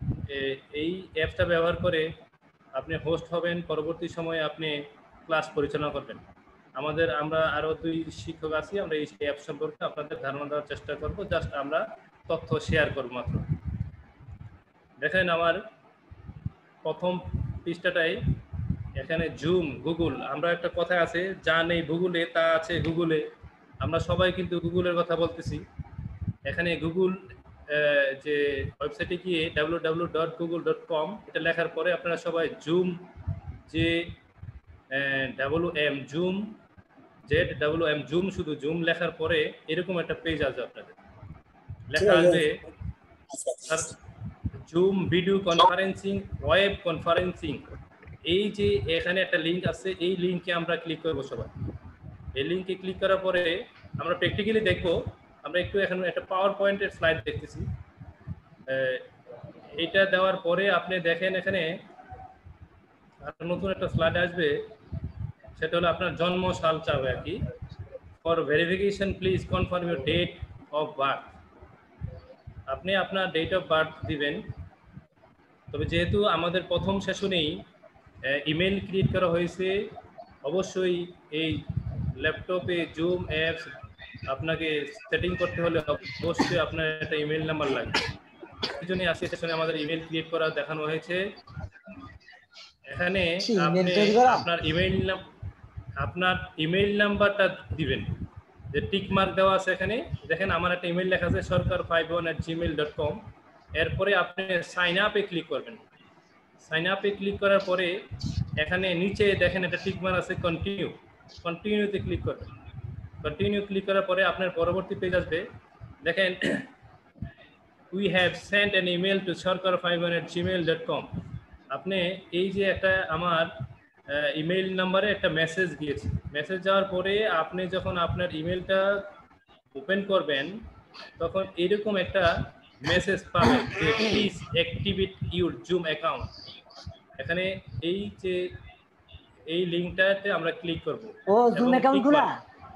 এই অ্যাপসটা ব্যবহার করে আপনি হোস্ট হবেন, পরবর্তী সময়ে আপনি ক্লাস পরিচালনা করবেন। আমরা আরও 2 শিক্ষক আছি, আমরা এই অ্যাপ সম্পর্কে আপনাদের ধারণা দেওয়ার চেষ্টা করব, জাস্ট আমরা তথ্য শেয়ার করব মাত্র। দেখেন আমার প্রথম পৃষ্ঠাটায় এখানে জুম, গুগল, আমরা একটা কথা আছে, যা নেই গুগলে তা আছে গুগলে। আমরা সবাই কিন্তু গুগলের কথা বলতেছি। এখানে গুগল যে ওয়েবসাইটে গিয়ে www.google.com এটা লেখার পরে আপনারা সবাই জুম, যে WM জুম, ZWM জুম, শুধু জুম লেখার পরে এরকম একটা পেজ আসবে আপনাদের, লেখা আসবে zoom video conferencing, web conferencing. এই যে এখানে একটা লিঙ্ক আছে, এই লিঙ্কে আমরা ক্লিক করব সবাই। এই লিঙ্কে ক্লিক করার পরে আমরা প্র্যাকটিক্যালি দেখব। আমরা একটু এখন একটা পাওয়ার পয়েন্টের স্লাইড দেখতেছি। এইটা দেওয়ার পরে আপনি দেখেন এখানে নতুন একটা স্লাইড আসবে, সেটা হলো আপনার জন্ম সাল চাবে আর কি। For verification please confirm your date of birth. আপনি আপনার ডেট অফ বার্থ দিবেন। তবে যেহেতু আমাদের প্রথম সেশনেই ইমেল ক্রিয়েট করা হয়েছে, অবশ্যই এই ল্যাপটপে জুম অ্যাপস আপনাকে সেটিং করতে হলে অবশ্যই আপনার একটা ইমেল নাম্বার লাগবে। এই জন্যই আজকে সেশনে আমাদের ইমেল ক্রিয়েট করা দেখানো হয়েছে। এখানে আপনি আপনার ইমেল নাম্বারটা দিবেন, যে টিক মার্ক দেওয়া আছে এখানে দেখেন, আমার একটা ইমেল লেখা আছে sarkar51@gmail.com। এরপরে আপনি সাইন আপে ক্লিক করবেন। সাইন আপে ক্লিক করার পরে এখানে নিচে দেখেন একটা টিক মার্ক আছে কন্টিনিউতে ক্লিক করবেন। কন্টিনিউ ক্লিক করার পরে আপনার পরবর্তী পেজ আসবে। দেখেন we have sent an email to sarkar51@gmail.com। আপনি এই যে একটা আমার ইমেল নাম্বারে একটা মেসেজ গিয়েছে। মেসেজ যাওয়ার পরে আপনি যখন আপনার ইমেলটা ওপেন করবেন তখন এরকম একটা মেসেজ পাবেন যে please activate your zoom account. এখানে এই যে এই লিংকটাতে আমরা ক্লিক করব। ও জুম অ্যাকাউন্ট খোলা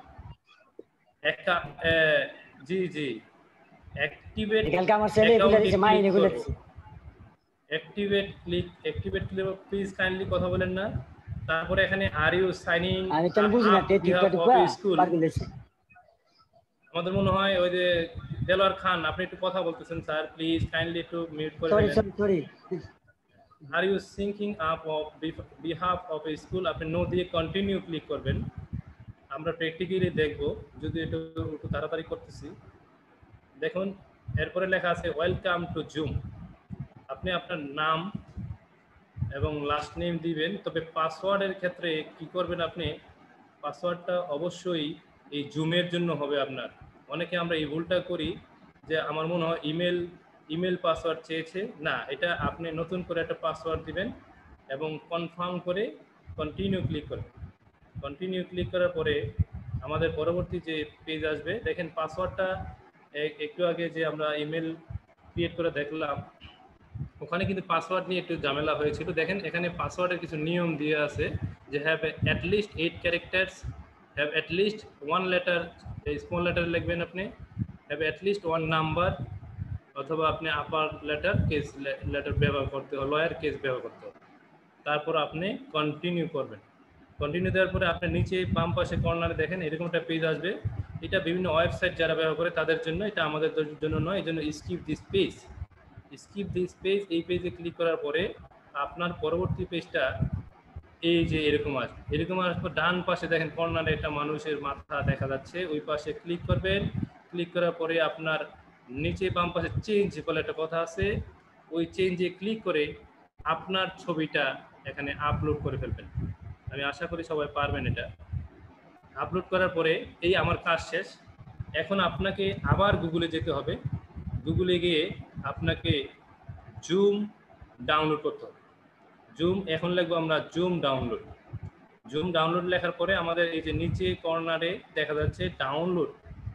একটা জি জি অ্যাক্টিভেট, কালকে আমার ছেলে খুলে দিয়েছে, মা এনে খুলে দিয়েছে। অ্যাক্টিভেট ক্লিক প্লিজ কাইন্ডলি কথা বলেন না। তারপরে এখানে আর ইউ সাইনিং আমি তো বুঝি না স্কুল। আমাদের মনে হয় ওই যে দেলোয়ার খান, আপনি একটু কথা বলতেছেন স্যার, প্লিজ কাইন্ডলি একটু মিউট করে দেবেন। Sorry are you signing up of behalf of a school, আপনি নো দিয়ে কন্টিনিউ ক্লিক করবেন। আমরা প্র্যাকটিক্যালি দেখব, যদি একটু তাড়াতাড়ি করতেছি। দেখুন এরপরে লেখা আছে ওয়েলকাম টু জুম। আপনি আপনার নাম এবং লাস্ট নেম দিবেন। তবে পাসওয়ার্ডের ক্ষেত্রে কি করবেন, আপনি পাসওয়ার্ডটা অবশ্যই এই জুমের জন্য হবে আপনার। অনেকে আমরা এই ভুলটা করি যে আমার মনে হয় ইমেল পাসওয়ার্ড চেয়েছে, না, এটা আপনি নতুন করে একটা পাসওয়ার্ড দিবেন এবং কনফার্ম করে কন্টিনিউ ক্লিক করবেন। কন্টিনিউ ক্লিক করার পরে আমাদের পরবর্তী যে পেজ আসবে, দেখেন পাসওয়ার্ডটা একটু আগে যে আমরা ইমেল ক্রিয়েট করে দেখলাম, ওখানে কিন্তু পাসওয়ার্ড নিয়ে একটু ঝামেলা হয়েছিল। দেখেন এখানে পাসওয়ার্ডের কিছু নিয়ম দিয়ে আছে যে have at least 8 characters, have at least 1 letter, small letter লিখবেন আপনি, হ্যাভ অ্যাট লিস্ট 1 নাম্বার, অথবা আপনি আপার লেটার কেস লেটার ব্যবহার করতে হবে, লয়ার কেস ব্যবহার করতে হবে। তারপর আপনি কন্টিনিউ করবেন। কন্টিনিউ দেওয়ার পরে আপনি নিচে বাম পাশে কর্নারে দেখেন এরকম একটা পেজ আসবে। এটা বিভিন্ন ওয়েবসাইট যারা ব্যবহার করে তাদের জন্য, এটা আমাদের জন্য নয়। এই জন্য স্কিপ দিস পেজ, এই পেজে ক্লিক করার পরে আপনার পরবর্তী পেজটা এই যে এরকম আসবে। ডান পাশে দেখেন কর্নারে একটা মানুষের মাথা দেখা যাচ্ছে, ওই পাশে ক্লিক করবেন। ক্লিক করার পরে আপনার নিচে বাম পাশে চেঞ্জ বলে একটা কথা আছে, ওই চেঞ্জে ক্লিক করে আপনার ছবিটা এখানে আপলোড করে ফেলবেন। আমি আশা করি সবাই পারবেন এটা। আপলোড করার পরে এই আমার কাজ শেষ। এখন আপনাকে আবার গুগলে যেতে হবে। গুগলে গিয়ে আপনাকে জুম ডাউনলোড করতে হবে। জুম এখন লিখবো আমরা জুম ডাউনলোড লেখার পরে আমাদের এই যে নিচে কর্নারে দেখা যাচ্ছে ডাউনলোড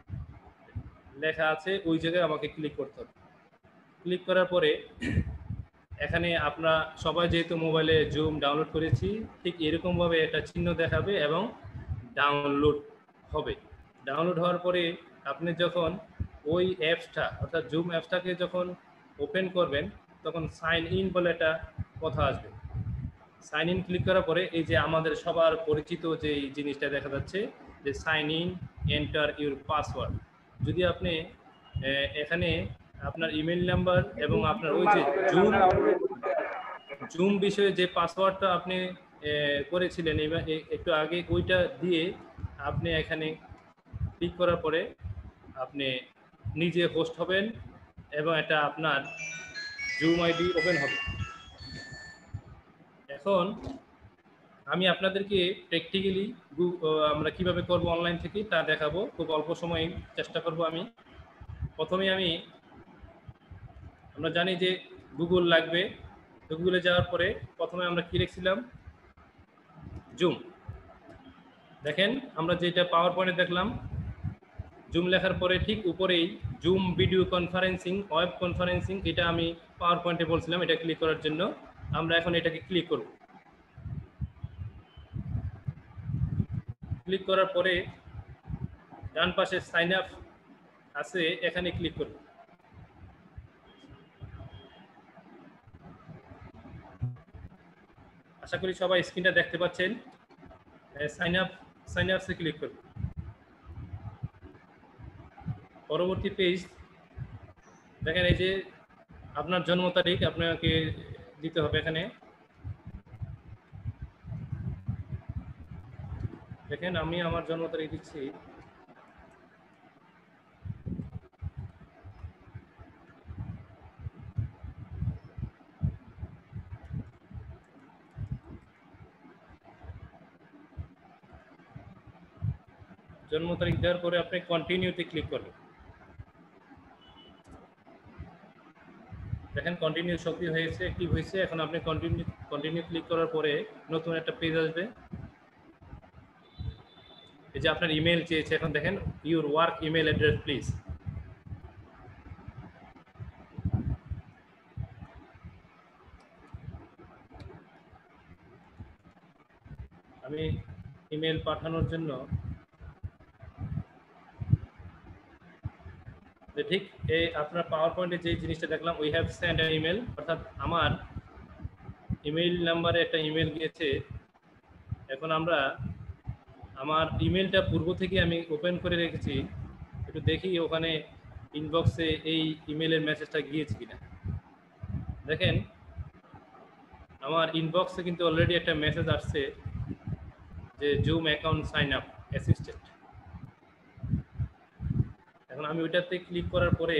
লেখা আছে, ওই জায়গায় আমাকে ক্লিক করতে হবে। ক্লিক করার পরে এখানে আমরা সবাই যেহেতু মোবাইলে জুম ডাউনলোড করেছি, ঠিক এরকমভাবে একটা চিহ্ন দেখাবে এবং ডাউনলোড হবে। ডাউনলোড হওয়ার পরে আপনি যখন ওই অ্যাপসটা অর্থাৎ জুম অ্যাপসটাকে যখন ওপেন করবেন, তখন সাইন ইন বলে একটা কথা আসবে। সাইন ইন ক্লিক করার পরে এই যে আমাদের সবার পরিচিত যে এই জিনিসটা দেখা যাচ্ছে যে sign in, enter your password. যদি আপনি এখানে আপনার ইমেল নাম্বার এবং আপনার ওই যে জুম বিষয়ে যে পাসওয়ার্ডটা আপনি করেছিলেন একটু আগে, ওইটা দিয়ে আপনি এখানে ক্লিক করার পরে আপনি নিজে হোস্ট হবেন এবং এটা আপনার জুম আইডি ওপেন হবে। এখন আমি আপনাদেরকে প্র্যাকটিক্যালি আমরা কিভাবে করব অনলাইন থেকে তা দেখাবো, খুব অল্প সময়ে চেষ্টা করব আমি। প্রথমে আমরা জানি যে গুগল লাগবে, তো গুগলে যাওয়ার পরে প্রথমে আমরা কি লিখছিলাম, জুম। দেখেন আমরা যেটা পাওয়ার পয়েন্টে দেখলাম, জুম লেখার পরে ঠিক উপরেই zoom video conferencing, web conferencing, এটা আমি পাওয়ার পয়েন্টে বলছিলাম এটা ক্লিক করার জন্য। আমরা এখন এটাকে ক্লিক করব। ক্লিক করার পরে ডান পাশে সাইন আপ আছে, এখানে ক্লিক করব। আশা করি সবাই স্ক্রিনটা দেখতে পাচ্ছেন। সাইন আপসে ক্লিক করব। পরবর্তী পেজ দেখেন, এই যে আপনার জন্ম তারিখ আপনাকে দিতে হবে এখানে। দেখেন আমি আমার জন্ম তারিখ দিচ্ছি। জন্ম তারিখ দেওয়ার পরে আপনি কন্টিনিউতে ক্লিক করবেন। দেখেন কন্টিনিউ সক্রিয় হয়েছে, অ্যাক্টিভ হয়েছে। এখন আপনি কন্টিনিউ ক্লিক করার পরে নতুন একটা পেজ আসবে। এই যে আপনার ইমেল চেয়েছে, এখন দেখেন your work email address please. আমি ইমেল পাঠানোর জন্য ঠিক এই আপনার পাওয়ার পয়েন্টে যে জিনিসটা দেখলাম, we have send an email, অর্থাৎ আমার ইমেল নাম্বারে একটা ইমেল গিয়েছে। এখন আমরা আমার ইমেলটা পূর্ব থেকে আমি ওপেন করে রেখেছি, একটু দেখি ওখানে ইনবক্সে এই ইমেলের মেসেজটা গিয়েছে কিনা। দেখেন আমার ইনবক্সে কিন্তু অলরেডি একটা মেসেজ আসছে যে zoom account sign up assisted. এখন আমি ওইটাতে ক্লিক করার পরে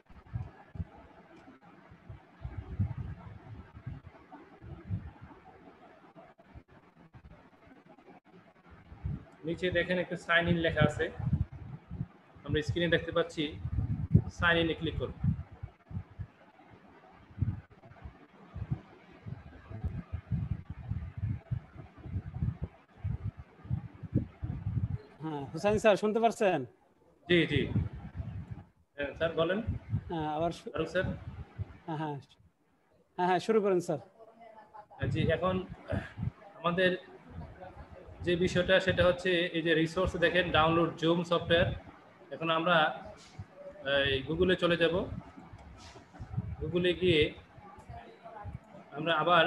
নিচে দেখেন একটা সাইন ইন লেখা আছে, আমরা স্ক্রিনে দেখতে পাচ্ছি। সাইন ইনে ক্লিক করব। হ্যাঁ, হুসাইন স্যার শুনতে পারছেন? জি জি স্যার বলেন। হ্যাঁ, আবার ফারুক স্যার। হ্যাঁ হ্যাঁ হ্যাঁ হ্যাঁ শুরু করুন স্যার। জি, এখন আমাদের যে বিষয়টা সেটা হচ্ছে এই যে রিসোর্স দেখেন, ডাউনলোড জুম সফটওয়্যার। এখন আমরা গুগলে চলে যাব। গুগলে গিয়ে আমরা আবার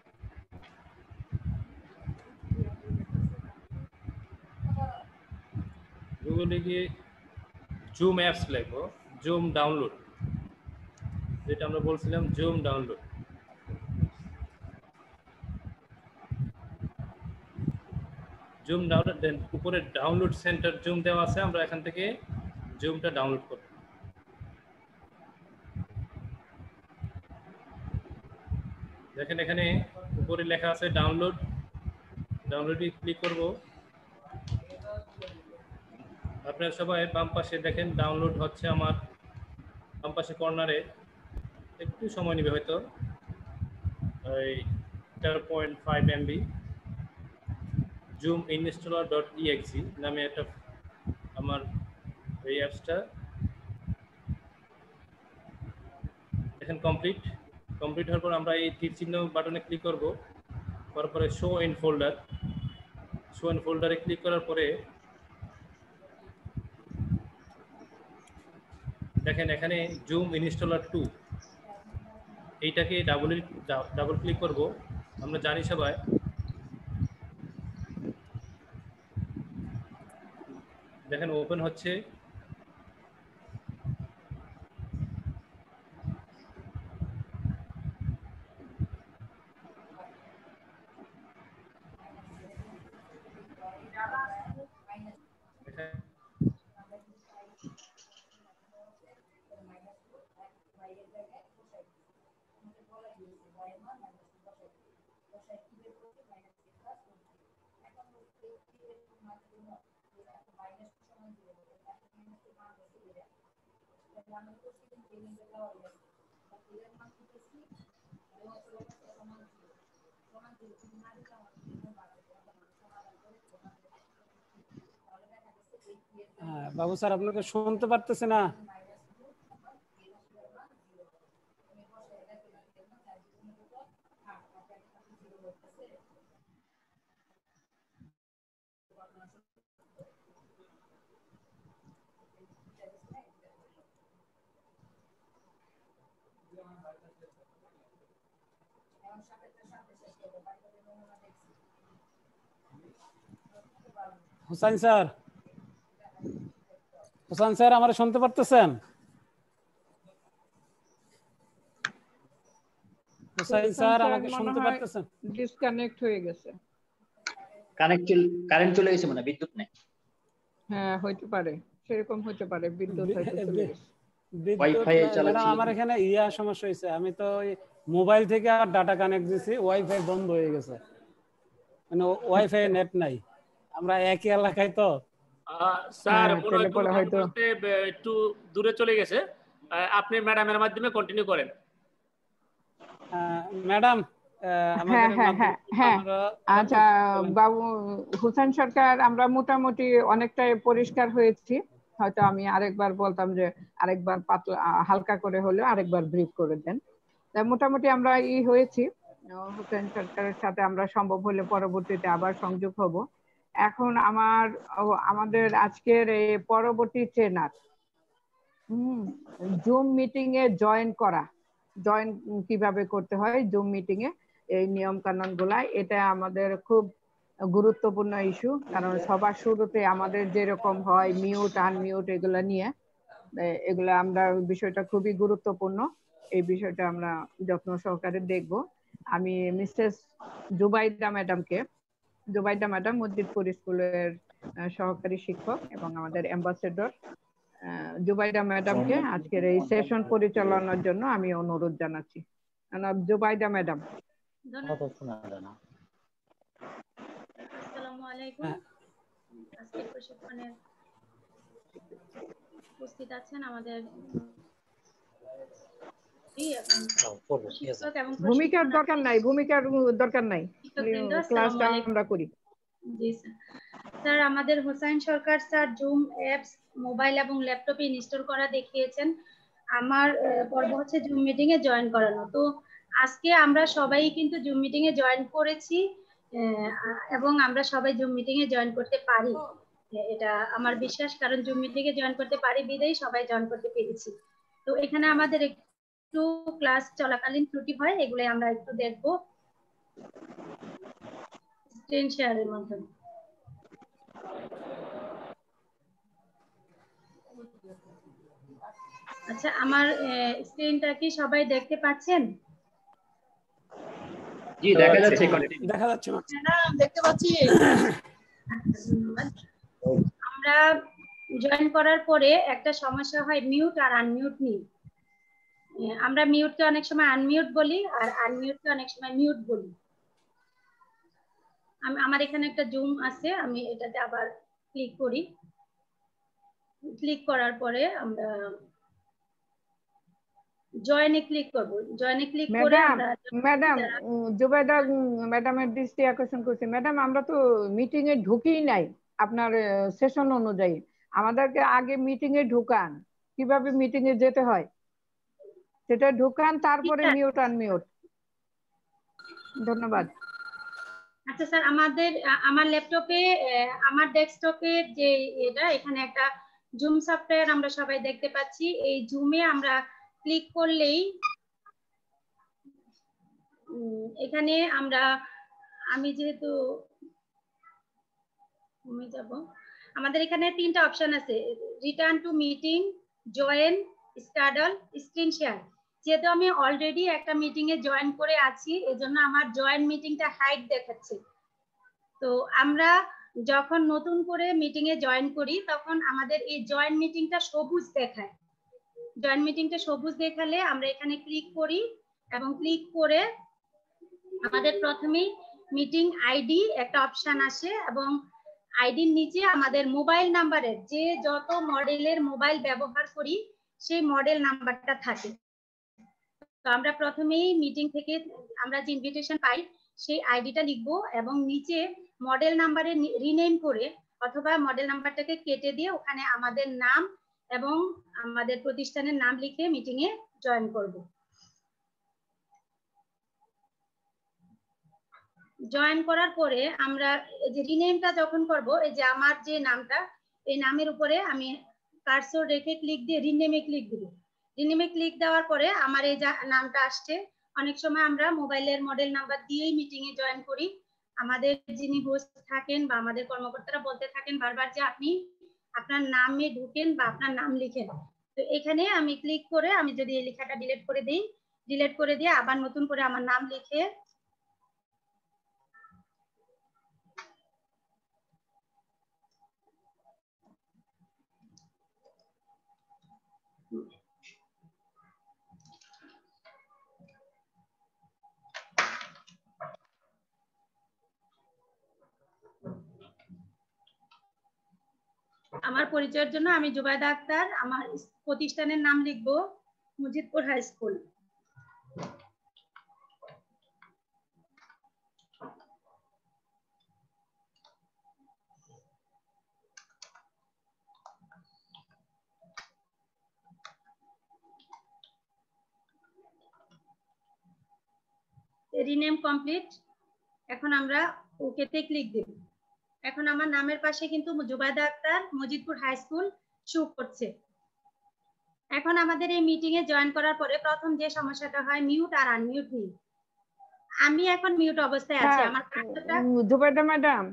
গুগলে গিয়ে জুম অ্যাপস লিখবো, জুম ডাউনলোড, যেটা আমরা বলছিলাম জুম ডাউনলোড। জুম ডাউনলোড দেন উপরে ডাউনলোড সেন্টার জুম দেওয়া আছে, আমরা এখান থেকে জুমটা ডাউনলোড করব। দেখেন এখানে উপরে লেখা আছে ডাউনলোড, ডাউনলোডে ক্লিক করব। আপনারা সবাই বাম পাশে দেখেন ডাউনলোড হচ্ছে আমার বাম পাশে কর্নারে, একটু সময় নেবে হয়তো। এই 4.5 MB জুম ইনস্টলার .exe নামে একটা আমার এই অ্যাপসটা। দেখেন কমপ্লিট হওয়ার পর আমরা এই তীর চিহ্ন বাটনে ক্লিক করব, তারপরে শো ইন ফোল্ডারে ক্লিক করার পরে দেখেন এখানে জুম ইনস্টলার 2 এইটাকে ডাবল ক্লিক করব। আমরা জানি সবাই দেখেন ওপেন হচ্ছে। বাবু স্যার আপনাকে শুনতে পারতেছে না। হুসাইন স্যার, হুসাইন স্যার আমার শুনতে পারতেছেন? হুসাইন স্যার আমাকে শুনতে পারতেছেন? ডিসকানেক্ট হয়ে গেছে। কারেন্ট চলে গেছে, মানে বিদ্যুৎ নেই। হ্যাঁ হইতে পারে, সেরকম হইতে পারে, বিদ্যুৎ হয়তো চলে গেছে। ওয়াইফাই চালাচ্ছি। আমার এখানে সমস্যা হয়েছে, আমি তো মোবাইল থেকে আর ডাটা কানেক্ট দিছি, ওয়াইফাই বন্ধ হয়ে গেছে, মানে ওয়াইফাই নেট নাই, আমরা একই এলাকায় তো। স্যার মনে হয় একটু দূরে চলে গেছে, আপনি ম্যাডামের মাধ্যমে কন্টিনিউ করেন। ম্যাডাম হ্যাঁ আচ্ছা বাবু হুসেন সরকার, আমরা মোটামুটি অনেকটাই পরিষ্কার হয়েছি। হয়তো আমি আরেকবার বলতাম যে আরেকবার পাতলা হালকা করে হলেও আরেকবার ব্রিফ করে দেন। মোটামুটি আমরা হয়েছি। হুসেন সরকারের সাথে আমরা সম্ভব হলে পরবর্তীতে আবার সংযোগ হব। এখন আমাদের আজকের এই পরবর্তী ট্রেনার জুম মিটিং এ জয়েন কিভাবে করতে হয়, জুম মিটিং এ এই নিয়ম কানুন গুলা, এটা আমাদের খুব গুরুত্বপূর্ণ ইস্যু। কারণ সবার শুরুতে আমাদের যেরকম হয় মিউট আনমিউট এগুলা নিয়ে, এগুলা আমরা বিষয়টা খুবই গুরুত্বপূর্ণ। এই বিষয়টা আমরা যত্ন সহকারে দেখব। আমি মিসেস জুবাইদা ম্যাডাম মসজিদপুর স্কুলের সহকারী শিক্ষক এবং আমাদের অ্যাম্বাসেডর জুবাইদা ম্যাডামকে আজকের এই সেশন পরিচালনার জন্য আমি অনুরোধ জানাচ্ছি। জুবাইদা ম্যাডাম। আসসালামু আলাইকুম। আজকের প্রশিক্ষণে উপস্থিত আছেন আমাদের ভূমিকার দরকার নাই, ক্লাসটা আমরা করি। জি স্যার, আমাদের Hossain Sarkar sir zoom apps mobile এবং ল্যাপটপে ইনস্টল করা দেখিয়েছেন। আমার পর্ব হচ্ছে জুম মিটিং এ জয়েন করানো। তো আজকে আমরা সবাই কিন্তু জুম মিটিং এ জয়েন করেছি এবং আমরা সবাই জুম মিটিং এ জয়েন করতে পারি, এটা আমার বিশ্বাস। কারণ জুম মিটিং এ জয়েন করতে পারি বিদেই সবাই জয়েন করতে পেরেছি। তো এখানে আমাদের একটু ক্লাস চলাকালীন ত্রুটি হয়, এগুলো আমরা একটু দেখবো স্ক্রিন শেয়ারের মাধ্যমে। আচ্ছা, আমার স্ক্রিনটা কি সবাই দেখতে পাচ্ছেন? জি দেখা যাচ্ছে, দেখা যাচ্ছে। দেখতে পাচ্ছি। আমরা জয়েন করার পরে একটা সমস্যা হয় মিউট আর আনমিউট নিয়ে। আমরা মিউটকে অনেক সময় আনমিউট বলি আর আনমিউটকে অনেক সময় মিউট বলি। আমার এখানে একটা জুম আছে, আমি এটাতে আবার ক্লিক করি। ক্লিক করার পরে আমরা জয়েনে ক্লিক করব। জয়েনে ক্লিক করে আমরা ম্যাডাম জুবাইদা ম্যাডামের দৃষ্টি আকর্ষণ করছি। ম্যাডাম আমরা তো মিটিং এ ঢুকিই নাই আপনার সেশন অনুযায়ী। আমাদেরকে আগে মিটিং এ ঢুকান, কিভাবে মিটিং এ যেতে হয় সেটা ঢুকান, তারপরে মিউট আনমিউট। ধন্যবাদ। আচ্ছা স্যার, আমার ল্যাপটপে আমার ডেস্কটপে যে এখানে একটা জুম সফটওয়্যার আমরা সবাই দেখতে পাচ্ছি। এই জুমে আমরা ক্লিক করলেই এখানে আমি যেহেতু যাব, আমাদের এখানে 3টা অপশন আছে, রিটার্ন টু মিটিং, জয়েন, স্টাডল, স্ক্রিন শেয়ার। যেহেতু আমি অলরেডি একটা মিটিং এ জয়েন করে আছি, এজন্য আমার জয়েন মিটিংটা হাইড দেখাচ্ছে। তো আমরা যখন নতুন করে মিটিং এ জয়েন করি তখন আমাদের এই জয়েন মিটিংটা সবুজ দেখায়। জয়েন মিটিংটা সবুজ দেখালে আমরা এখানে ক্লিক করি এবং ক্লিক করে আমাদের প্রথমেই মিটিং আইডি একটা অপশন আসে এবং আইডির নিচে আমাদের মোবাইল নাম্বারের যে যত মডেলের মোবাইল ব্যবহার করি সেই মডেল নাম্বারটা থাকে। তো আমরা প্রথমেই মিটিং থেকে আমরা যে ইনভিটেশন পাই সেই আইডিটা লিখবো এবং নিচে মডেল নাম্বারে রিনেম করে অথবা মডেল নাম্বারটাকে কেটে দিয়ে ওখানে আমাদের নাম এবং আমাদের প্রতিষ্ঠানের নাম লিখে মিটিং এ জয়েন করব। জয়েন করার পরে আমরা এই যে রিনেমটা যখন করব, এই যে আমার যে নামটা, এই নামের উপরে আমি কার্সর রেখে ক্লিক দিয়ে রিনেমে ক্লিক দিব। রিনেমে ক্লিক দেওয়ার পরে আমার এই নামটা আসছে। অনেক সময় আমরা মোবাইলের মডেল নাম্বার দিয়েই মিটিং এ জয়েন করি। আমাদের যিনি হোস্ট থাকেন বা আমাদের কর্মকর্তারা বলতে থাকেন বারবার যে আপনি আপনার নামে ঢুকেন বা আপনার নাম লিখেন। তো এখানে আমি ক্লিক করে আমি যদি এই লেখাটা ডিলিট করে দিই, ডিলিট করে দিয়ে আবার নতুন করে আমার নাম লিখে আমার পরিচয়ের জন্য আমি জুবাইদা আক্তার, আমার প্রতিষ্ঠানের নাম লিখবো Majidpur high school. Rename complete. এখন আমরা ওকেতে ক্লিক দেব। এখন আমার নামের পাশে কিন্তু Zubaida Akter Majidpur high school show করছে। এখন আমাদের এই মিটিং এ জয়েন করার পরে প্রথম যে সমস্যাটা হয় মিউট আর আনমিউট নিয়ে। আমি এখন মিউট অবস্থায় আছি। আমার কার্সরটা জুবাইদা ম্যাডাম,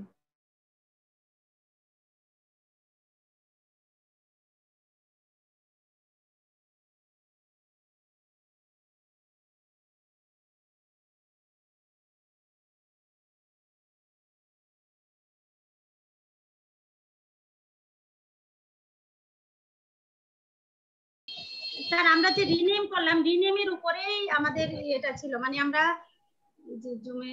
স্যার আমরা যে রিনেম করলাম রিনেমের উপরেই আমাদের এটা ছিল, মানে আমরা যে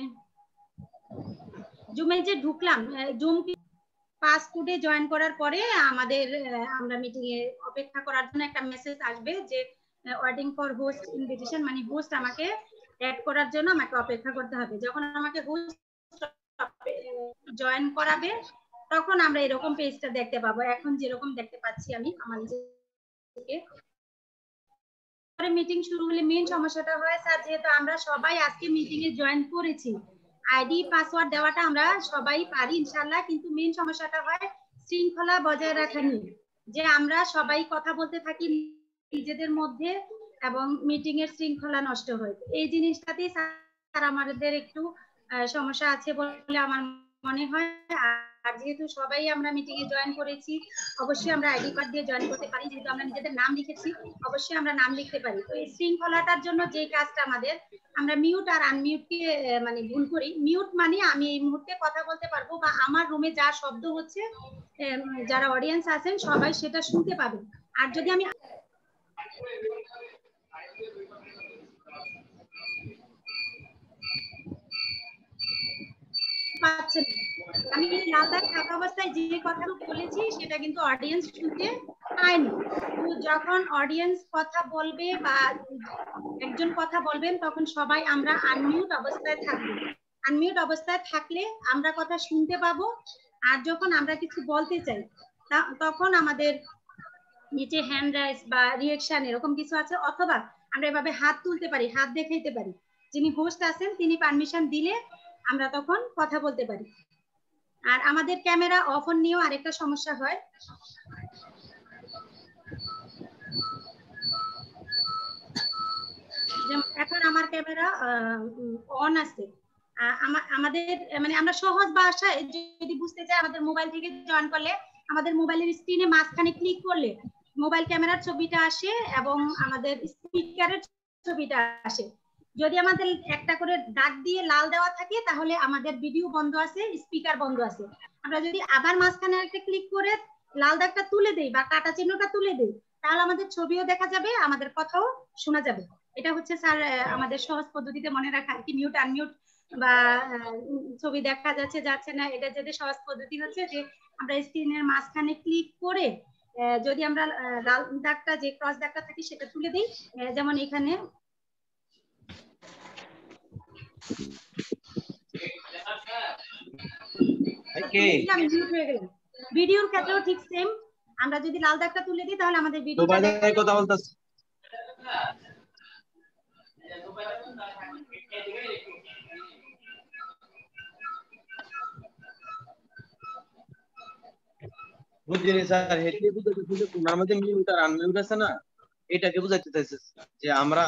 জুমে যে ঢুকলাম, জুম পাসপোর্টে জয়েন করার পরে আমাদের আমরা মিটিং এ অপেক্ষা করার জন্য একটা মেসেজ আসবে যে ওয়েটিং ফর হোস্ট ইনভিটেশন, মানে হোস্ট আমাকে অ্যাড করার জন্য আমাকে অপেক্ষা করতে হবে। যখন আমাকে হোস্ট জয়েন করাবে তখন আমরা এরকম পেজটা দেখতে পাবো, এখন যেরকম দেখতে পাচ্ছি আমি আমার নিজেকে। মিটিং শুরু হলে মেইন সমস্যাটা হয় স্যার, যেহেতু আমরা সবাই আজকে মিটিং এ জয়েন করেছি, আইডি পাসওয়ার্ড দেওয়াটা আমরা সবাই পারি ইনশাআল্লাহ, কিন্তু মেইন সমস্যাটা হয় শৃঙ্খলা বজায় রাখা নিয়ে, যে আমরা সবাই কথা বলতে থাকি নিজেদের মধ্যে এবং মিটিং এর শৃঙ্খলা নষ্ট হয়। এই জিনিসটাতেই স্যার আমাদের একটু সমস্যা আছে বলে আমার মনে হয়। আর যেহেতু সবাই আমরা মিটিং এ জয়েন করেছি, অবশ্যই আমরা আইডি কার্ড দিয়ে জয়েন করতে পারি, যেহেতু আমরা নিজেদের নাম লিখেছি অবশ্যই আমরা নাম লিখতে পারি। তো এই শৃঙ্খলাটার জন্য যে কাজটা আমাদের, আমরা মিউট আর আনমিউট কে মানে ভুল করি। মিউট মানে আমি এই মুহূর্তে কথা বলতে পারবো বা আমার রুমে যা শব্দ হচ্ছে যারা অডিয়েন্স আছেন সবাই সেটা শুনতে পাবেন। আর যদি আমি পাচ্ছেন, আমি লাদাখ থাকা অবস্থায় যে কথাগুলো বলেছি সেটা কিন্তু অডিয়েন্স শুনতে পায়নি। তো যখন অডিয়েন্স কথা বলবে বা একজন কথা বলবেন তখন সবাই আমরা আনমিউট অবস্থায় থাকবো। আনমিউট অবস্থায় থাকলে আমরা কথা শুনতে পাবো। আর যখন আমরা কিছু বলতে চাই তখন আমাদের নিচে হ্যান্ড রাইজ বা রিঅ্যাকশন এরকম কিছু আছে, অথবা আমরা এভাবে হাত তুলতে পারি, হাত দেখাইতে পারি। যিনি হোস্ট আছেন তিনি পারমিশন দিলে আমরা তখন কথা বলতে পারি। আর আমাদের ক্যামেরা অফ অন নিয়েও আরেকটা সমস্যা হয়। যেমন এখন আমার ক্যামেরা অন আছে। আমাদের মানে আমরা সহজ ভাষায় যদি বুঝতে চাই, আমাদের মোবাইল থেকে জয়েন করলে আমাদের মোবাইলের স্ক্রিনে মাঝখানে ক্লিক করলে মোবাইল ক্যামেরার ছবিটা আসে এবং আমাদের স্পিকারের ছবিটা আসে। যদি আমাদের একটা করে দাগ দিয়ে লাল দেওয়া থাকে তাহলে আমাদের ভিডিও বন্ধ আছে, স্পিকার বন্ধ আছে। আমরা যদি আবার মাঝখানে একটা ক্লিক করে লাল দাগটা তুলে দেই বা কাটা চিহ্নটা তুলে দেই তাহলে আমাদের ছবিও দেখা যাবে, আমাদের কথাও শোনা যাবে। এটা হচ্ছে স্যার আমাদের সহজ পদ্ধতিতে মনে রাখা আর কি। মিউট আনমিউট বা ছবি দেখা যাচ্ছে যাচ্ছে না, এটা যদি সহজ পদ্ধতি হচ্ছে যে আমরা স্ক্রিনের মাঝখানে ক্লিক করে যদি আমরা লাল দাগটা যে ক্রস দাগটা থাকে সেটা তুলে দিই, যেমন এখানে ভিডিওর ক্ষেত্রেও ঠিক সেম। আমরা যদি লাল দাগটা তুলে দিই তাহলে আমাদের ভিডিওটা কথা বলতেছে। বুঝিনি স্যার, হেডি বুঝাতে বুঝে তোমরা আমাদের মিউট আর আনমিউট আছে না, এটাকে বুঝাইতে চাইছে যে আমরা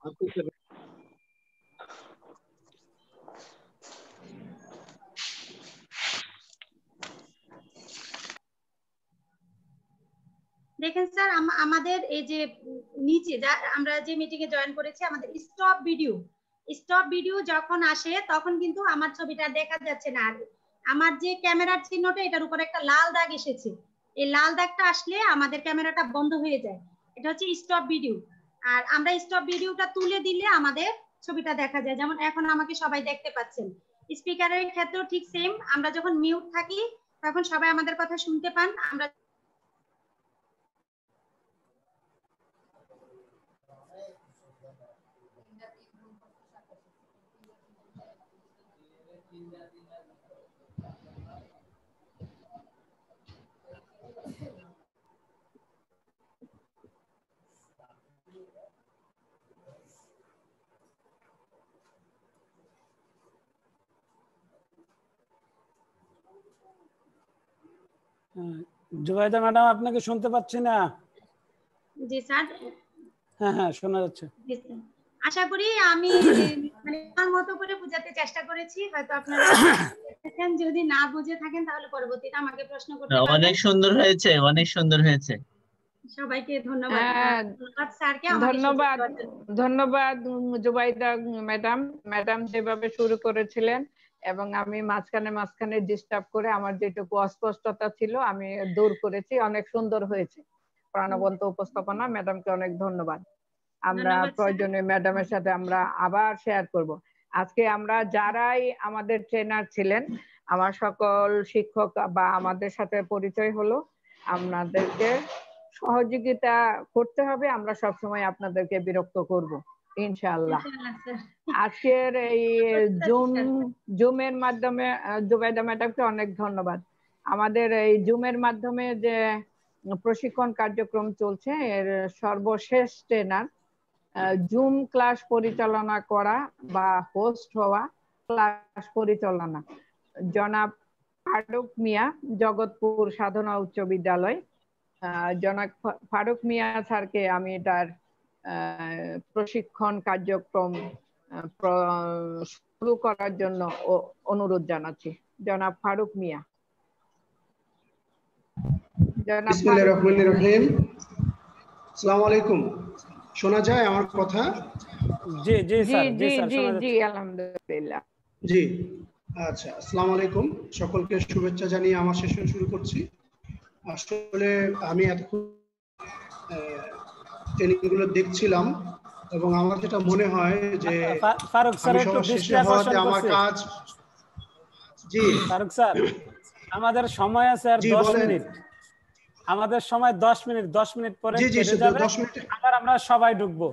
দেখেন স্যার আমাদের এই যে নিচে আমরা যে মিটিং এ জয়েন করেছি আমাদের স্টপ ভিডিও যখন আসে তখন কিন্তু আমার ছবিটা দেখা যাচ্ছে না। আর আমার যে ক্যামেরার চিহ্নটা এটার উপর একটা লাল দাগ এসেছে, এই লাল দাগটা আসলে আমাদের ক্যামেরাটা বন্ধ হয়ে যায়। এটা হচ্ছে স্টপ ভিডিও। আর আমরা স্টপ ভিডিওটা তুলে দিলে আমাদের ছবিটা দেখা যায়। যেমন এখন আমাকে সবাই দেখতে পাচ্ছেন। স্পিকারের ক্ষেত্রেও ঠিক সেম, আমরা যখন মিউট থাকি তখন সবাই আমাদের কথা শুনতে পান। আমরা জুবাইদা ম্যাডাম আপনাকে শুনতে পাচ্ছি না। জি স্যার। হ্যাঁ হ্যাঁ শোনা যাচ্ছে। আশা করি আমি মানে আমার মতো করে বোঝাতে চেষ্টা করেছি, হয়তো আপনারা যদি না বুঝে থাকেন তাহলে পরবর্তীতে আমাকে প্রশ্ন করতে পারেন। অনেক সুন্দর হয়েছে, অনেক সুন্দর হয়েছে। সবাইকে ধন্যবাদ। ধন্যবাদ স্যারকে। ধন্যবাদ জুবাইদা ম্যাডাম যেভাবে শুরু করেছিলেন এবং আমি মাঝখানে ডিস্টার্ব করে আমার যেটুকু অস্পষ্টতা ছিল আমি দূর করেছি। অনেক সুন্দর হয়েছে, প্রাণবন্ত উপস্থাপনা। ম্যাডামকে অনেক ধন্যবাদ। আমরা প্রয়োজনে ম্যাডামের সাথে আমরা আবার শেয়ার করব। আজকে আমরা যারাই আমাদের ট্রেনার ছিলেন, আমার সকল শিক্ষক বা আমাদের সাথে পরিচয় হলো। আপনাদেরকে সহযোগিতা করতে হবে, আমরা সবসময় আপনাদেরকে বিরক্ত করব ইনশাআল্লাহ। আজকের এই জুমের মাধ্যমে জুবাইদা ম্যাডামকে অনেক ধন্যবাদ। আমাদের এই জুমের মাধ্যমে যে প্রশিক্ষণ কার্যক্রম চলছে এর সর্বশেষ ট্রেনার, জুম ক্লাস পরিচালনা করা বা হোস্ট হওয়া, ক্লাস পরিচালনা জনাব ফারুক মিয়া, জগৎপুর সাধনা উচ্চ বিদ্যালয়। জনাব ফারুক মিয়া স্যারকে আমি তার প্রশিক্ষণ কার্যক্রম শুরু করার জন্য অনুরোধ জানাচ্ছি। জনাব ফারুক মিয়া। বিসমিল্লাহির রহমানির রহিম। আসসালামু আলাইকুম। শোনা যায় আমার কথা? জি জি স্যার। জি জি জি আলহামদুলিল্লাহ। জি আচ্ছা, আসসালামু আলাইকুম। সকলকে শুভেচ্ছা জানিয়ে আমার সেশন শুরু করছি। আসলে আমি এতক্ষণ ট্রেনিং গুলো দেখছিলাম এবং আমার যেটা মনে হয় যে ফারুক স্যার একটু দৃষ্টি আকর্ষণ আমার কাজ। জি ফারুক স্যার, আমাদের সময় আছে আর 10 মিনিট। আমাদের সময় 10 মিনিট। 10 মিনিট পরে কেটে যাবে, আবার আমরা সবাই ঢুকবো।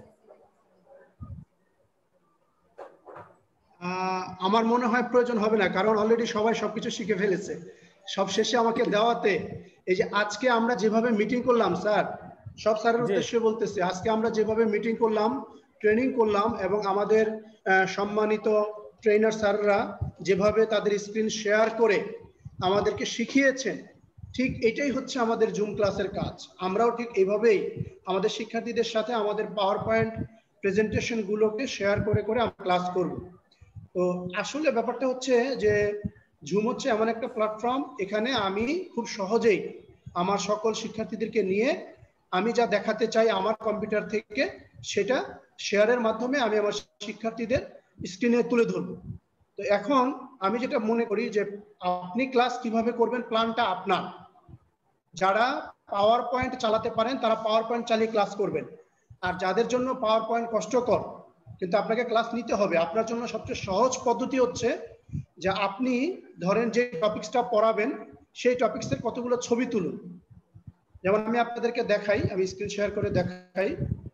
আমার মনে হয় প্রয়োজন হবে না, কারণ অলরেডি সবাই সবকিছু শিখে ফেলেছে। সব শেষে আমাকে দেওয়াতে এই যে আজকে আমরা যেভাবে মিটিং করলাম, স্যার সব স্যারের উদ্দেশ্যে বলতেছি, আজকে আমরা যেভাবে মিটিং করলাম, ট্রেনিং করলাম এবং আমাদের সম্মানিত ট্রেনার স্যাররা যেভাবে তাদের স্ক্রিন শেয়ার করে আমাদেরকে শিখিয়েছেন, ঠিক এটাই হচ্ছে আমাদের জুম ক্লাসের কাজ। আমরাও ঠিক এইভাবেই আমাদের শিক্ষার্থীদের সাথে আমাদের পাওয়ার পয়েন্ট প্রেজেন্টেশন গুলোকে শেয়ার করে করে আমরা ক্লাস করব। তো আসলে ব্যাপারটা হচ্ছে যে জুম হচ্ছে এমন একটা প্ল্যাটফর্ম, এখানে আমি খুব সহজেই আমার সকল শিক্ষার্থীদেরকে নিয়ে আমি যা দেখাতে চাই আমার কম্পিউটার থেকে সেটা শেয়ারের মাধ্যমে আমি আমার শিক্ষার্থীদের স্ক্রিনে তুলে ধরবো। তো এখন আমি যেটা মনে করি যে আপনি ক্লাস কিভাবে করবেন প্ল্যানটা আপনার। যারা পাওয়ার পয়েন্ট চালাতে পারেন তারা পাওয়ার পয়েন্ট চালিয়ে ক্লাস করবেন, আর যাদের জন্য পাওয়ার পয়েন্ট কষ্টকর কিন্তু আপনাকে ক্লাস নিতে হবে, আপনার জন্য সবচেয়ে সহজ পদ্ধতি হচ্ছে যে আপনি ধরেন যে টপিকসটা পড়াবেন সেই টপিকসের কতগুলো ছবি তুলুন। যেমন আমি আপনাদেরকে দেখাই, আমি স্ক্রিন শেয়ার করে দেখাই।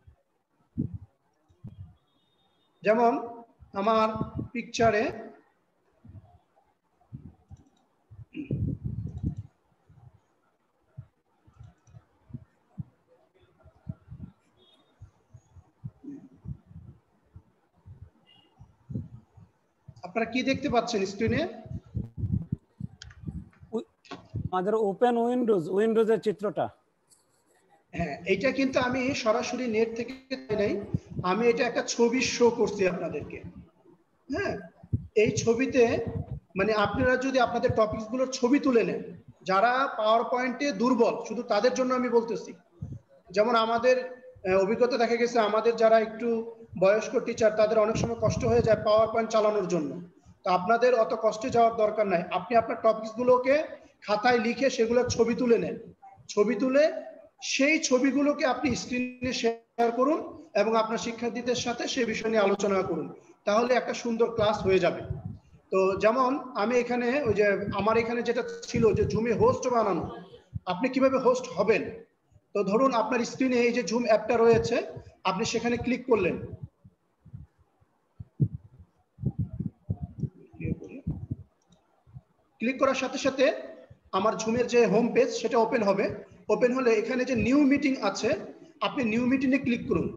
যেমন আমার পিকচারে আপনারা কি দেখতে পাচ্ছেন স্ক্রিনে? আমাদের ওপেন উইন্ডোজের চিত্রটা। হ্যাঁ, এটা কিন্তু আমি সরাসরি নেট থেকে নাই, আমি এটা একটা ছবি শো করছি আপনাদেরকে। হ্যাঁ, এই ছবিতে মানে আপনারা যদি আপনাদের টপিকস গুলোর ছবি তুলে নেন, যারা পাওয়ার পয়েন্টে দুর্বল শুধু তাদের জন্য আমি বলতেছি। যেমন আমাদের অভিজ্ঞতা দেখা গেছে আমাদের যারা একটু বয়স্ক টিচার তাদের অনেক সময় কষ্ট হয়ে যায় পাওয়ার পয়েন্ট চালানোর জন্য। তো আপনাদের অত কষ্টে যাওয়ার দরকার নাই, আপনি আপনার টপিকস গুলোকে খাতায় লিখে সেগুলোর ছবি তুলে নেন। ছবি তুলে সেই ছবিগুলোকে আপনি স্ক্রিনে শেয়ার করুন এবং আপনার শিক্ষার্থীদের সাথে সেই বিষয় নিয়ে আলোচনা করুন, তাহলে একটা সুন্দর ক্লাস হয়ে যাবে। তো যেমন আমি এখানে ওই যে আমার এখানে যেটা ছিল যে জুমে হোস্ট বানানো, আপনি কিভাবে হোস্ট হবেন। তো ধরুন আপনার স্ক্রিনে এই যে জুম অ্যাপটা রয়েছে, আপনি সেখানে ক্লিক করলেন, ক্লিক করার সাথে সাথে আমার জুমের যে হোম পেজ সেটা ওপেন হবে। ওপেন হলে এখানে যে নিউ মিটিং আছে, আপনি নিউ মিটিংয়ে ক্লিক করুন।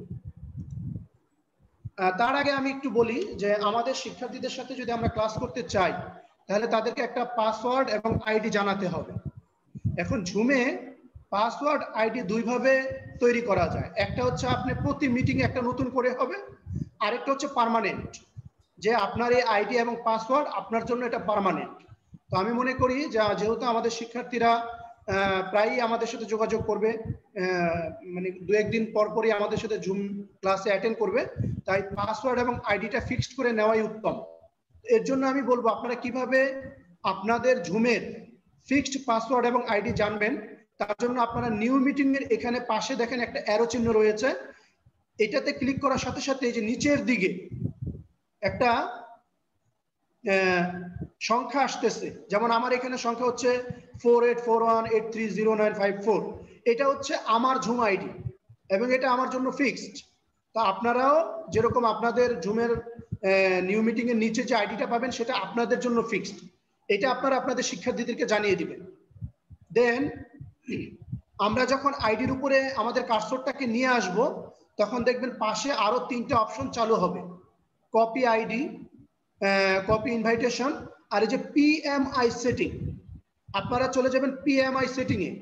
তার আগে আমি একটু বলি যে আমাদের শিক্ষার্থীদের সাথে যদি আমরা ক্লাস করতে চাই তাহলে তাদেরকে একটা পাসওয়ার্ড এবং আইডি জানাতে হবে। এখন জুমে পাসওয়ার্ড আইডি দুইভাবে তৈরি করা যায়, একটা হচ্ছে আপনি প্রতি মিটিংয়ে একটা নতুন করে হবে, আরেকটা হচ্ছে পার্মানেন্ট, যে আপনার এই আইডি এবং পাসওয়ার্ড আপনার জন্য এটা পার্মানেন্ট। তো আমি মনে করি যে যেহেতু আমাদের শিক্ষার্থীরা প্রায়ই আমাদের সাথে যোগাযোগ করবে, মানে দু একদিন পর পরই আমাদের সাথে জুম ক্লাসে অ্যাটেন্ড করবে, তাই পাসওয়ার্ড এবং আইডিটা ফিক্সড করে নেওয়াই উত্তম। এর জন্য আমি বলবো আপনারা কিভাবে আপনাদের জুমের ফিক্সড পাসওয়ার্ড এবং আইডি জানবেন, তার জন্য আপনারা নিউ মিটিং এর এখানে পাশে দেখেন একটা অ্যারো চিহ্ন রয়েছে, এটাতে ক্লিক করার সাথে সাথে এই যে নিচের দিকে একটা সংখ্যা আসতেছে, যেমন আমার এখানে সংখ্যা হচ্ছে 4841830954, এটা হচ্ছে আমার জুম আইডি এবং এটা আমার জন্য ফিক্সড। তা আপনারাও যেরকম আপনাদের জুমের নিউ মিটিং এর নিচে যে আইডিটা পাবেন সেটা আপনাদের জন্য ফিক্সড, এটা আপনারা আপনাদের শিক্ষার্থীদেরকে জানিয়ে দিবেন। দেন আমরা যখন আইডির উপরে আমাদের কার্সরটাকে নিয়ে আসব তখন দেখবেন পাশে আরো তিনটে অপশন চালু হবে, কপি আইডি, কপি ইনভাইটেশন, আর এই যে পিএমআই সেটিং। আপনারা চলে যাবেন পিএমআই সেটিং এ।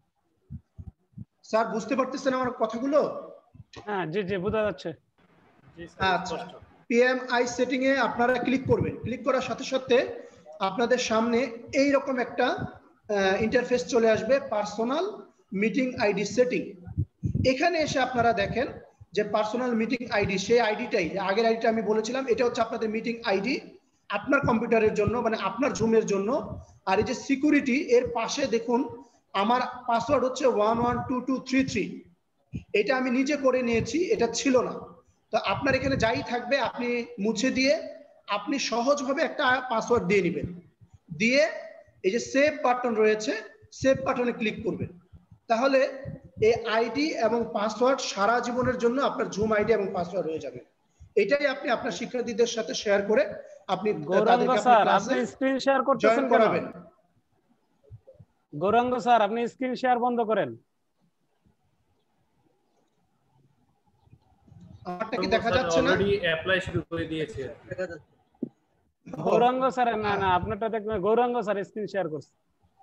স্যার বুঝতে পারতেছেন আমার কথাগুলো? হ্যাঁ জি জি বোঝা যাচ্ছে। আচ্ছা, পিএমআই সেটিং এ আপনারা ক্লিক করবেন। ক্লিক করার সাথে সাথে আপনাদের সামনে এই রকম একটা ইন্টারফেস চলে আসবে, পার্সোনাল মিটিং আইডি সেটিং। এখানে এসে আপনারা দেখেন যে পার্সোনাল মিটিং আইডি, সেই আইডিটাই আগের আইডিটা আমি বলেছিলাম, এটা হচ্ছে আপনাদের মিটিং আইডি আপনার কম্পিউটারের জন্য, মানে আপনার জুমের জন্য। আর এই যে সিকিউরিটি এর পাশে দেখুন আমার পাসওয়ার্ড হচ্ছে 112233, এটা আমি নিজে করে নিয়েছি, এটা ছিল না। তো আপনার এখানে যাই থাকবে আপনি মুছে দিয়ে আপনি সহজভাবে একটা পাসওয়ার্ড দিয়ে নেবেন, দিয়ে এই যে সেভ বাটন রয়েছে সেভ বাটনে ক্লিক করবেন, তাহলে এই আইডি এবং পাসওয়ার্ড সারা জীবনের জন্য আপনার জুম আইডি এবং পাসওয়ার্ড হয়ে যাবে। এটাই আপনি আপনার শিক্ষার্থীদের সাথে শেয়ার করে আপনি গৌরাঙ্গ স্যার আপনি স্ক্রিন শেয়ার করতেছেন করাবেন। গৌরাঙ্গ স্যার আপনি স্ক্রিন শেয়ার বন্ধ করেন। আমারটা কি দেখা যাচ্ছে না? অলরেডি অ্যাপ্লাই শুরু করে দিয়েছে। গৌরাঙ্গ স্যার না না আপনারটা দেখবেন গৌরাঙ্গ স্যার স্ক্রিন শেয়ার করছে।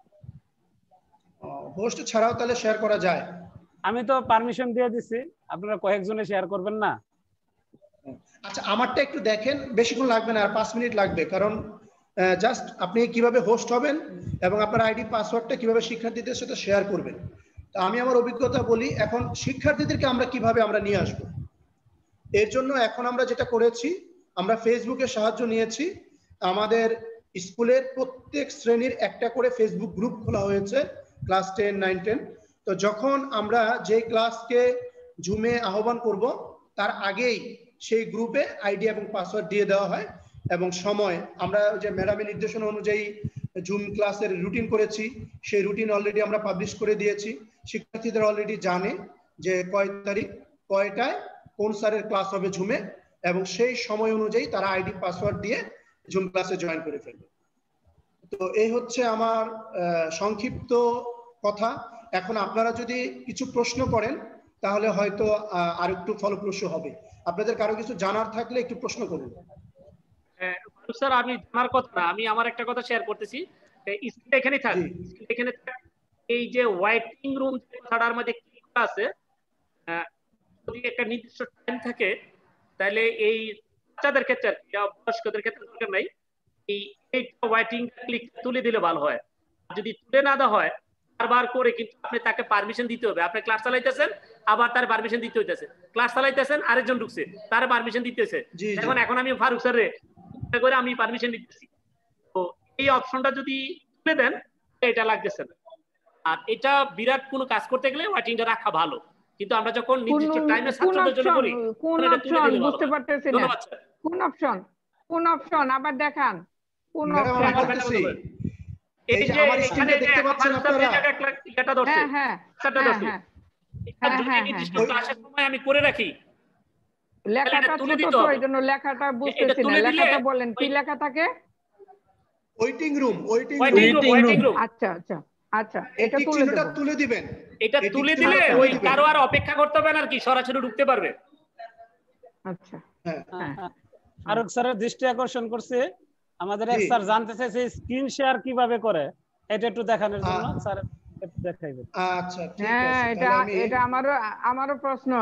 হোস্ট ছাড়াও তাহলে শেয়ার করা যায়? আমি তো পারমিশন দিয়ে দিছি, আপনারা কয়েকজনে শেয়ার করবেন না? আচ্ছা আমারটা একটু দেখেন, বেশিক্ষণ লাগবে না, আর 5 মিনিট লাগবে, কারণ জাস্ট আপনি কিভাবে হোস্ট হবেন এবং আপনার আইডি পাসওয়ার্ডটা কিভাবে শিক্ষার্থীদের সাথে শেয়ার করবেন। তো আমি আমার অভিজ্ঞতা বলি, এখন শিক্ষার্থীদেরকে আমরা কিভাবে নিয়ে আসবো। এর জন্য এখন আমরা যেটা করেছি, আমরা ফেসবুকের সাহায্য নিয়েছি। আমাদের স্কুলের প্রত্যেক শ্রেণীর একটা করে ফেসবুক গ্রুপ খোলা হয়েছে, ক্লাস 10, 9, 10। তো যখন আমরা যে ক্লাসকে জুমে আহ্বান করব, তার আগেই সেই গ্রুপে আইডি এবং পাসওয়ার্ড দিয়ে দেওয়া হয়, এবং সময় আমরা যে ম্যাডামের নির্দেশনা অনুযায়ী জুম ক্লাসের রুটিন করেছি, সেই রুটিন অলরেডি আমরা পাবলিশ করে দিয়েছি। শিক্ষার্থীদের অলরেডি জানে যে কয় তারিখ কয়টায় কোন স্যারের ক্লাস হবে জুমে, এবং সেই সময় অনুযায়ী তারা আইডি পাসওয়ার্ড দিয়ে জুম ক্লাসে জয়েন করে ফেলবে। তো এই হচ্ছে আমার সংক্ষিপ্ত কথা। এখন আপনারা যদি কিছু প্রশ্ন করেন তাহলে হয়তো আর একটু ফলপ্রসূ হবে। আপনাদের কারো কিছু জানার থাকলে একটু প্রশ্ন করুন। স্যার আমি জানার কথা না, আমি আমার একটা কথা শেয়ার করতেছি। এখানে থাক, এখানে এই যে ওয়াইটিং রুম কথাটার মধ্যে কি আছে, যদি একটা নির্দিষ্ট টাইম থাকে তাহলে এই বাচ্চাদের ক্ষেত্রে বয়স্কদের ক্ষেত্রে দরকার নাই, এই ওয়াইটিং ক্লিক তুলে দিলে ভালো হয়। যদি তুলে না দেওয়া হয় বারবার করে কিন্তু আপনি তাকে পারমিশন দিতে হবে। আপনি ক্লাস চালাইতেছেন, আবার তার পারমিশন দিতে হইতেছে, ক্লাস চালাইতেছেন, আরেকজন ঢুকছে, তার পারমিশন দিতেছে। এখন আমি ফারুক স্যার করে আমি পারমিশন দিতেছি। তো এই অপশনটা যদি তুলে দেন এটা লাগতেছে না। আর এটা বিরাট কোনো কাজ করতে গেলে ওয়াইটিংটা রাখা ভালো, কিন্তু আমরা যখন নির্দিষ্ট টাইমে ছাত্রদের জন্য করি কোন অপশন বুঝতে পারতেছি না। কোন অপশন আবার দেখান, কোন অপশন? এই যে এখানে দেখতে পাচ্ছেন আপনারা এটা ধরছে, সেটা ধরছে। এটা যদি নির্দিষ্ট ক্লাসের সময় আমি করে রাখি, লেখাটা ছোট তো এইজন্য লেখাটা বুঝতেছি না। লেখাটা বলেন কি লেখা থাকে? Waiting room, waiting room. আচ্ছা আচ্ছা আচ্ছা, এটা তুলে দিবেন। এটা তুলে দিলে ওই কারো আর অপেক্ষা করতে হবে না, আর কি সরাসরি ঢুকতে পারবে। আচ্ছা, ফারুক স্যারের দৃষ্টি আকর্ষণ করছে, আমাদের এক স্যার জানতে চাইছে স্ক্রিন শেয়ার কিভাবে করে, এটা একটু দেখানোর জন্য স্যার একটু দেখাইবেন। আচ্ছা ঠিক আছে, এটা আমারও প্রশ্ন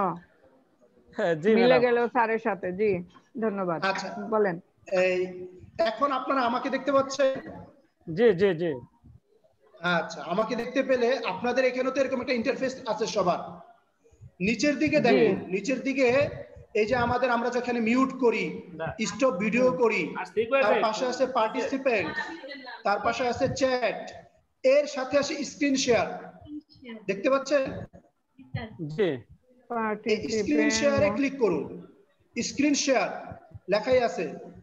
জি মিলে গেল স্যারের সাথে। জি ধন্যবাদ। আচ্ছা বলেন। এই এখন আপনারা আমাকে দেখতে পাচ্ছেন? জি জি জি। আচ্ছা, আমাকে দেখতে পেলে আপনাদের এখানে তো এরকম একটা ইন্টারফেস আছে সবার। নিচের দিকে দেখুন, নিচের দিকে এই যে আমরা যেখানে মিউট করি, স্টপ ভিডিও করি, তার পাশে আছে পার্টিসিপেন্ট, তার পাশে আছে চ্যাট, এর সাথে আছে স্ক্রিন শেয়ার। দেখতে পাচ্ছেন? জি। স্ক্রিন শেয়ারে ক্লিক করুন। স্ক্রিন শেয়ার লেখাই আছে।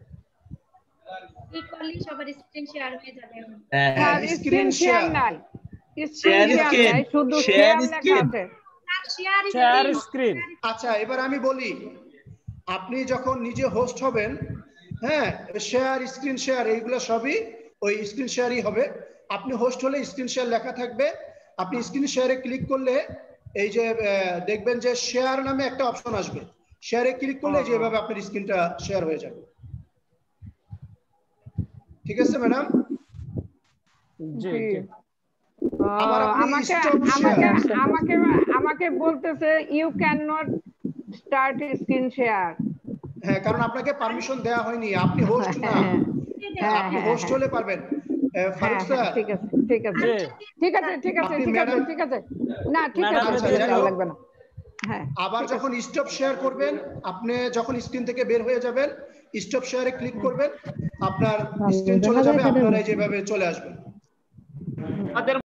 ক্লিক করলেই সবার স্ক্রিন শেয়ার হয়ে যাবে। হ্যাঁ, স্ক্রিন শেয়ার নাই, স্ক্রিন শেয়ার নাই, শুধু শেয়ার লেখা আছে। Share screen. আচ্ছা, এবার আমি বলি, আপনি যখন নিজে হোস্ট হবেন, হ্যাঁ, শেয়ার, স্ক্রিন শেয়ার এইগুলো সবই ওই স্ক্রিন শেয়ারই হবে। আপনি হোস্ট হলে স্ক্রিন শেয়ার লেখা থাকবে। আপনি স্ক্রিন শেয়ারে ক্লিক করলে এই যে দেখবেন যে শেয়ার নামে একটা অপশন আসবে, শেয়ারে ক্লিক করলে যেভাবে আপনার স্ক্রিনটা শেয়ার হয়ে যাবে। ঠিক আছে ম্যাডাম? জি জি। আমাকে বলতেছে you can not start screen share. হ্যাঁ, কারণ আপনাকে পারমিশন দেওয়া হয়নি, আপনি হোস্ট না। আপনি হোস্ট হলে পারবেন। ফারুক স্যার ঠিক আছে ঠিক আছে ঠিক আছে ঠিক আছে ঠিক আছে ঠিক আছে, না ঠিক আছে, লাগবে না। হ্যাঁ, আবার যখন স্টপ শেয়ার করবেন, আপনি যখন স্ক্রিন থেকে বের হয়ে যাবেন, স্টপ শেয়ারে ক্লিক করবেন, আপনার স্ক্রিন চলে যাবে, আপনারা যেভাবে চলে আসবেন।